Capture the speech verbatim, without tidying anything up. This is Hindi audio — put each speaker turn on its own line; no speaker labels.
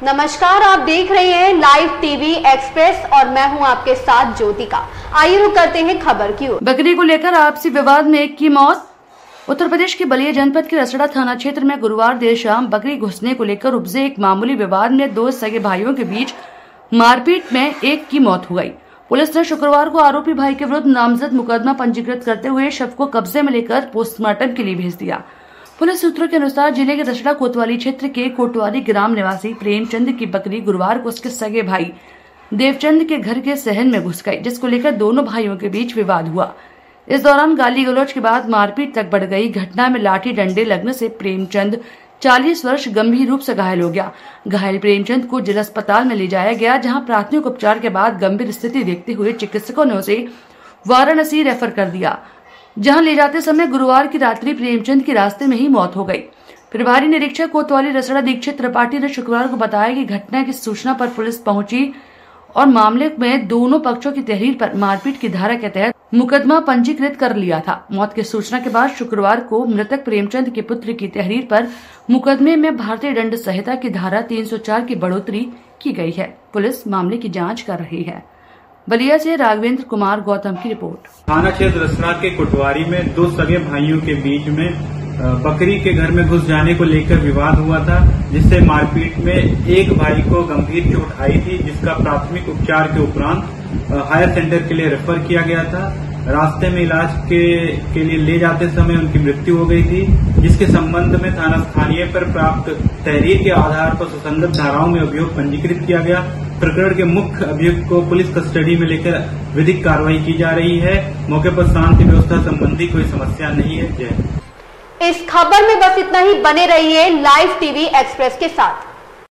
नमस्कार, आप देख रहे हैं लाइव टीवी एक्सप्रेस और मैं हूं आपके साथ ज्योतिका। आइए रुक करते हैं खबर की ओर।
बकरी को लेकर आपसी विवाद में एक की मौत। उत्तर प्रदेश के बलिया जनपद के रसड़ा थाना क्षेत्र में गुरुवार देर शाम बकरी घुसने को लेकर उपजे एक मामूली विवाद में दो सगे भाइयों के बीच मारपीट में एक की मौत हो गई। पुलिस ने शुक्रवार को आरोपी भाई के विरुद्ध नामजद मुकदमा पंजीकृत करते हुए शव को कब्जे में लेकर पोस्टमार्टम के लिए भेज दिया। पुलिस सूत्रों के अनुसार जिले के रसड़ा कोतवाली क्षेत्र के कोटवाली ग्राम निवासी प्रेमचंद की बकरी गुरुवार को उसके सगे भाई देवचंद के घर के सहन में घुस गई, जिसको लेकर दोनों भाइयों के बीच विवाद हुआ। इस दौरान गाली गलौज के बाद मारपीट तक बढ़ गई। घटना में लाठी डंडे लगने से प्रेमचंद चालीस वर्ष गंभीर रूप से घायल हो गया। घायल प्रेमचंद को जिला अस्पताल में ले जाया गया, जहां प्राथमिक उपचार के बाद गंभीर स्थिति देखते हुए चिकित्सकों ने उसे वाराणसी रेफर कर दिया, जहां ले जाते समय गुरुवार की रात्रि प्रेमचंद की रास्ते में ही मौत हो गई। प्रभारी निरीक्षक कोतवाली रसड़ा दीक्षित त्रिपाठी ने शुक्रवार को बताया कि घटना की सूचना पर पुलिस पहुंची और मामले में दोनों पक्षों की तहरीर पर मारपीट की धारा के तहत मुकदमा पंजीकृत कर लिया था। मौत की सूचना के बाद शुक्रवार को मृतक प्रेमचंद के पुत्र की तहरीर पर मुकदमे में भारतीय दंड संहिता की धारा तीन सौ चार की बढ़ोतरी की गई है। पुलिस मामले की जाँच कर रही है। बलिया से राघवेंद्र कुमार गौतम की रिपोर्ट।
थाना क्षेत्र रसड़ा के कोटवारी में दो सगे भाइयों के बीच में बकरी के घर में घुस जाने को लेकर विवाद हुआ था, जिससे मारपीट में एक भाई को गंभीर चोट आई थी, जिसका प्राथमिक उपचार के उपरांत हायर सेंटर के लिए रेफर किया गया था। रास्ते में इलाज के, के लिए ले जाते समय उनकी मृत्यु हो गई थी, जिसके संबंध में थाना स्थानीय पर प्राप्त तहरीर के आधार पर सुसंगत धाराओं में अभियोग पंजीकृत किया गया। प्रकरण के मुख्य अभियुक्त को पुलिस कस्टडी में लेकर विधिक कार्रवाई की जा रही है। मौके पर शांति व्यवस्था संबंधी कोई समस्या नहीं है। जय।
इस खबर में बस इतना ही। बने रहिए लाइव टीवी एक्सप्रेस के साथ।